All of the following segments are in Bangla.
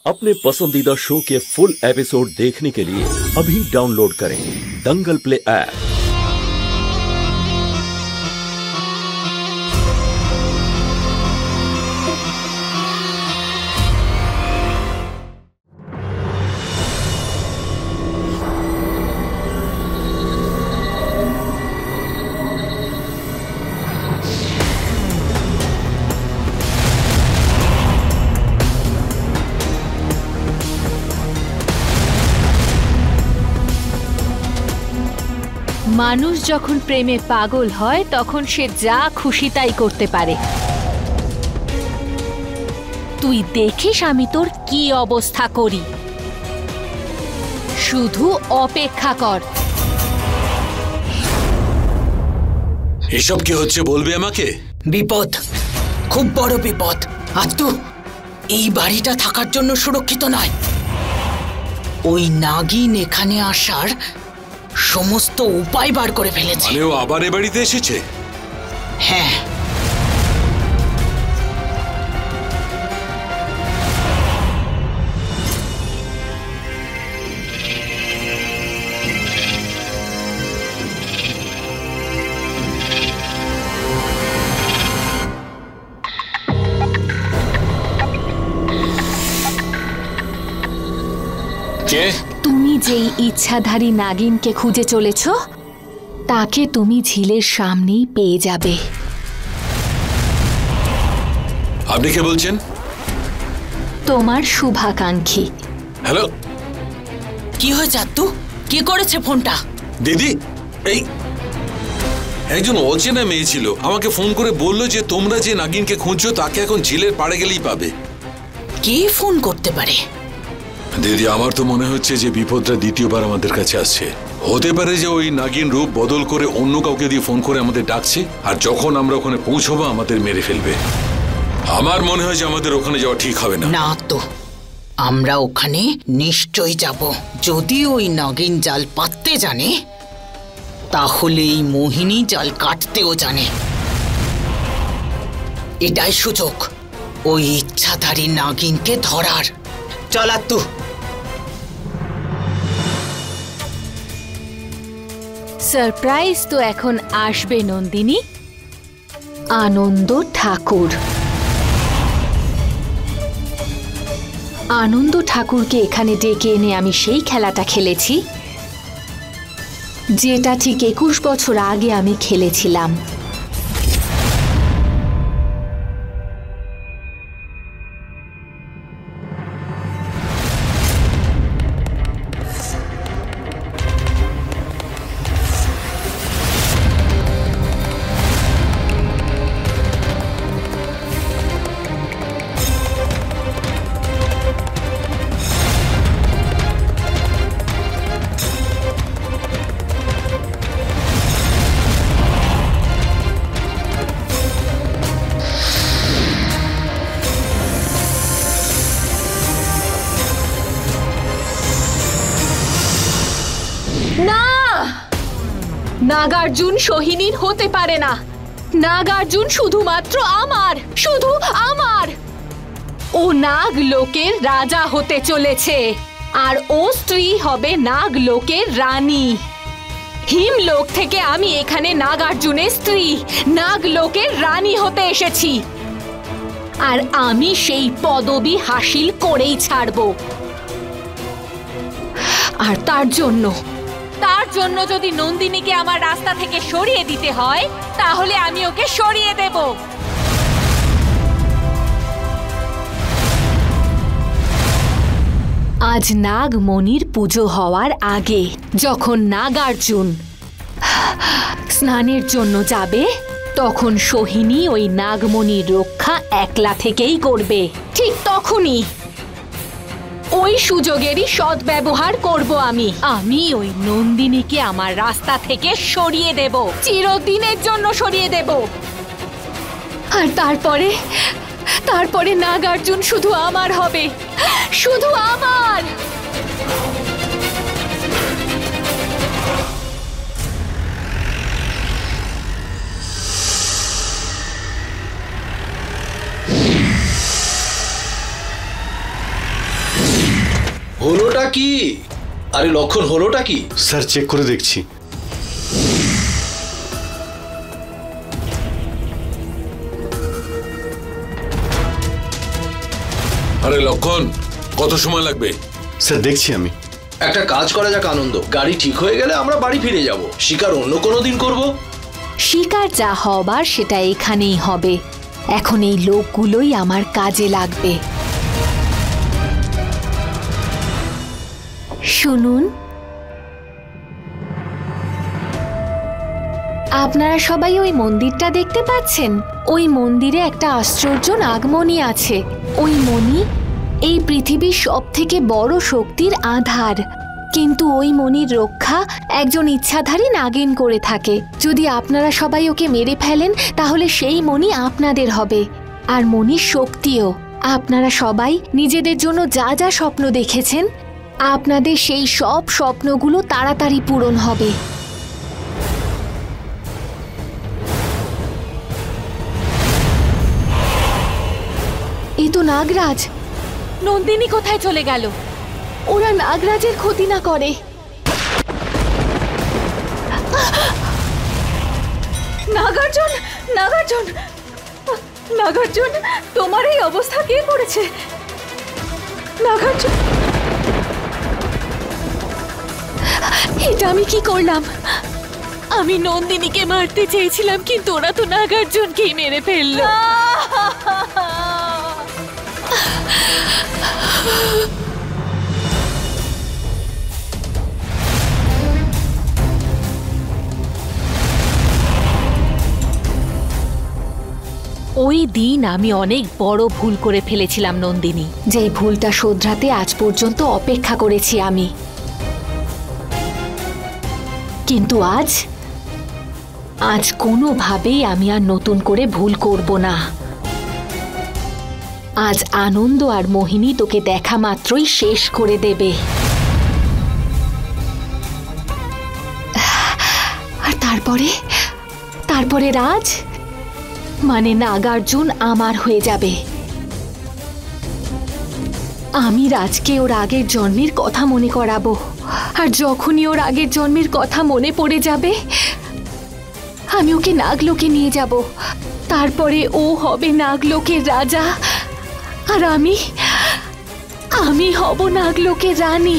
अपने पसंदीदा शो के फुल एपिसोड देखने के लिए अभी डाउनलोड करें दंगल प्ले ऐप। মানুষ যখন প্রেমে পাগল হয় তখন সে যা খুশি তাই করতে পারে। তুই দেখিস আমি তোর কি অবস্থা করি, শুধু অপেক্ষা কর। এসব কি হচ্ছে বলবে আমাকে? বিপদ, খুব বড় বিপদ। আত্তু এই বাড়িটা থাকার জন্য সুরক্ষিত নয়। ওই নাগিন এখানে আসার সমস্ত উপায় বার করে ফেলেছে। মানে ও আবার এ বাড়িতে এসেছে? হ্যাঁ, কে? তুমি যেই ইচ্ছাধারী নাগিনকে খুঁজে চলেছ তাকে তুমি ঝিলের সামনেই পেয়ে যাবে। আপনি কে বলছেন? তোমার শুভাকাঙ্ক্ষী। হ্যালো, কি হয়েছে আত্তু? কি করেছে ফোনটা? দিদি, এই একজন অচেনা মেয়ে ছিল, আমাকে ফোন করে বললো যে তোমরা যে নাগিনকে খুঁজছো তাকে এখন ঝিলের পাড়ে গেলেই পাবে। কে ফোন করতে পারে? দিদি, আমার তো মনে হচ্ছে যে বিপদটা দ্বিতীয়বার আমাদের কাছে আসছে। হতে পারে যে ওই নাগিন রূপ বদল করে অন্য কাউকে দিয়ে ফোন করে আমাদের ডাকছে, আর যখন আমরা ওখানে পৌঁছবো আমাদের মেরে ফেলবে। আমার মনে হয় যে আমাদের ওখানে যাওয়া ঠিক হবে না। না তো, আমরা ওখানে নিশ্চয়ই যাব। যদি ওই নাগিন জাল পাততে জানে তাহলে এই মোহিনী জাল কাটতেও জানে। এটাই সুযোগ ওই ইচ্ছাধারী নাগিনকে ধরার। চল আত্তু। সারপ্রাইজ তো এখন আসবে নন্দিনী। আনন্দ ঠাকুর, আনন্দ ঠাকুরকে এখানে ডেকে এনে আমি সেই খেলাটা খেলেছি যেটা ঠিক 21 বছর আগে আমি খেলেছিলাম। নাগার্জুন সোহিনীর হতে পারে না। নাগার্জুন শুধুমাত্র আমার, শুধু আমার। ও নাগ লোকের রাজা হতে চলেছে আর ও স্ত্রী হবে নাগ লোকের রানী। হিমলোক থেকে আমি এখানে নাগার্জুনের স্ত্রী, নাগ লোকের রানী হতে এসেছি, আর আমি সেই পদবি হাসিল করেই ছাড়ব। আর তার জন্য যদি নন্দিনীকে আমার রাস্তা থেকে সরিয়ে দিতে হয় তাহলে আমি ওকে সরিয়ে দেব। আজ নাগমণির পুজো হওয়ার আগে যখন নাগার্জুন স্নানের জন্য যাবে তখন সোহিনী ওই নাগমণির রক্ষা একলা থেকেই করবে। ঠিক তখনই ওই সুযোগেরই সদ্ব্যবহার করব আমি ওই নন্দিনীকে আমার রাস্তা থেকে সরিয়ে দেব, চিরদিনের জন্য সরিয়ে দেব। আর তারপরে নাগার্জুন শুধু আমার হবে, শুধু আমার। হলোটা কি? আরে লক্ষণ, হলোটা কি? স্যার চেক করে দেখছি। আরে লক্ষণ, কত সময় লাগবে? স্যার দেখছি আমি। একটা কাজ করা যাক আনন্দ, গাড়ি ঠিক হয়ে গেলে আমরা বাড়ি ফিরে যাব, শিকার অন্য কোনো দিন করব। শিকার যা হবার সেটা এখানেই হবে। এখন এই লোকগুলোই আমার কাজে লাগবে। শুনুন, আপনারা সবাই ওই মন্দিরটা দেখতে পাচ্ছেন? ওই মন্দিরে একটা আশ্চর্য নাগমণি আছে। ওই মণি এই পৃথিবীর সবথেকে বড় শক্তির আধার, কিন্তু ওই মণির রক্ষা একজন ইচ্ছাধারী নাগিন করে থাকে। যদি আপনারা সবাই ওকে মেরে ফেলেন তাহলে সেই মণি আপনাদের হবে, আর মণির শক্তিও। আপনারা সবাই নিজেদের জন্য যা যা স্বপ্ন দেখেছেন, আপনাদের সেই সব স্বপ্নগুলো তাড়াতাড়ি পূরণ হবে। এই তো নাগরাজ। নন্দিনী কোথায় চলে গেল? ওরা নাগরাজের ক্ষতি না করে। নাগার্জুন, নাগার্জুন, নাগার্জুন, তোমার এই অবস্থা কে করেছে? নাগার্জুন, এটা আমি কি করলাম? আমি নন্দিনীকে মারতে চেয়েছিলাম, কিন্তু ওরা তো নাগার্জুনকেই মেরে ফেললো। ওই দিন আমি অনেক বড় ভুল করে ফেলেছিলাম নন্দিনী, যেই ভুলটা শোধরাতে আজ পর্যন্ত অপেক্ষা করেছি আমি। কিন্তু আজ কোনোভাবেই আমি আর নতুন করে ভুল করব না। আজ আনন্দ আর মোহিনী তোকে দেখা মাত্রই শেষ করে দেবে। আর তারপরে রাজ মানে নাগার্জুন আমার হয়ে যাবে। আমি রাজকে ওর আগের জন্মের কথা মনে করাবো, আর যখনই ওর আগের জন্মের কথা মনে পড়ে যাবে আমি ওকে নাগলোকে নিয়ে যাব। তারপরে ও হবে নাগলোকের রাজা, আর আমি হব নাগলোকের রানী।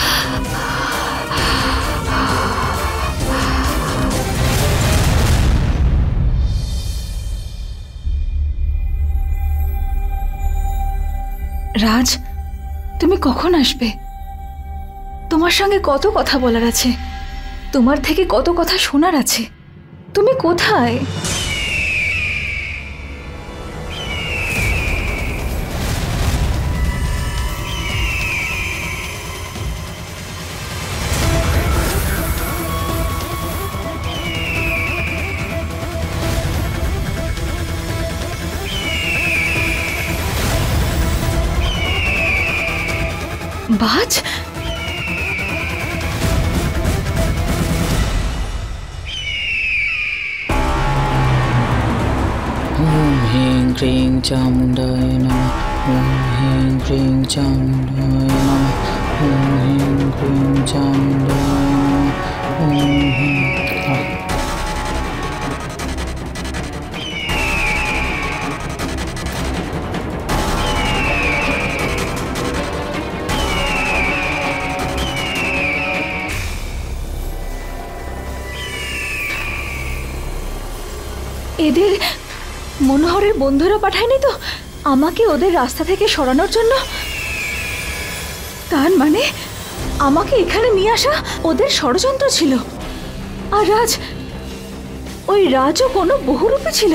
রাজ, তুমি কখন আসবে? তোমার সঙ্গে কত কথা বলার আছে, তোমার থেকে কত কথা শোনার আছে। তুমি কোথায়? বাজ, ওম হ্রিং ক্রিং চামুণ্ডায় নমঃ। ওম হ্রিং ক্রিং চামুণ্ডায় নমঃ। ওম হ্রিং ক্রিং চামুণ্ডায় নমঃ। ওম হ্রিং। এদের মনোহরের বন্ধুরা পাঠায়নি তো আমাকে ওদের রাস্তা থেকে সরানোর জন্য? তার মানে আমাকে এখানে নিয়ে আসা ওদের ষড়যন্ত্র ছিল। আর ওই রাজও কোনো বহুরূপী ছিল।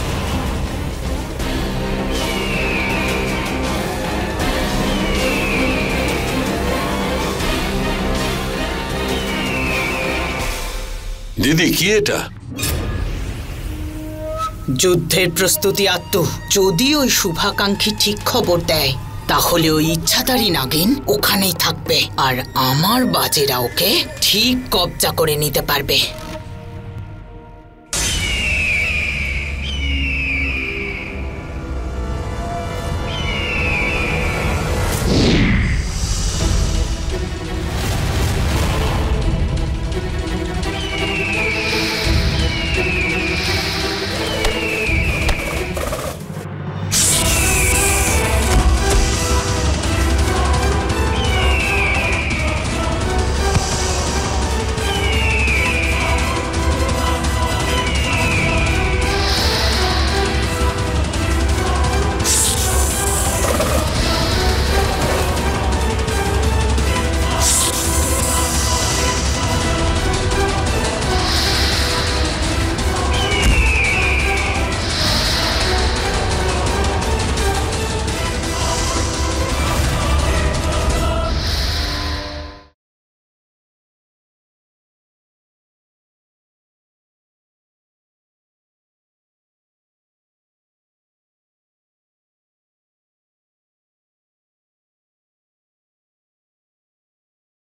দিদি, কি এটা? যুদ্ধের প্রস্তুতি আত্মু। যদি ওই শুভাকাঙ্ক্ষী ঠিক খবর দেয় তাহলে ওই ইচ্ছাধারী নাগিন ওখানেই থাকবে, আর আমার বাজেরা ওকে ঠিক কবজা করে নিতে পারবে।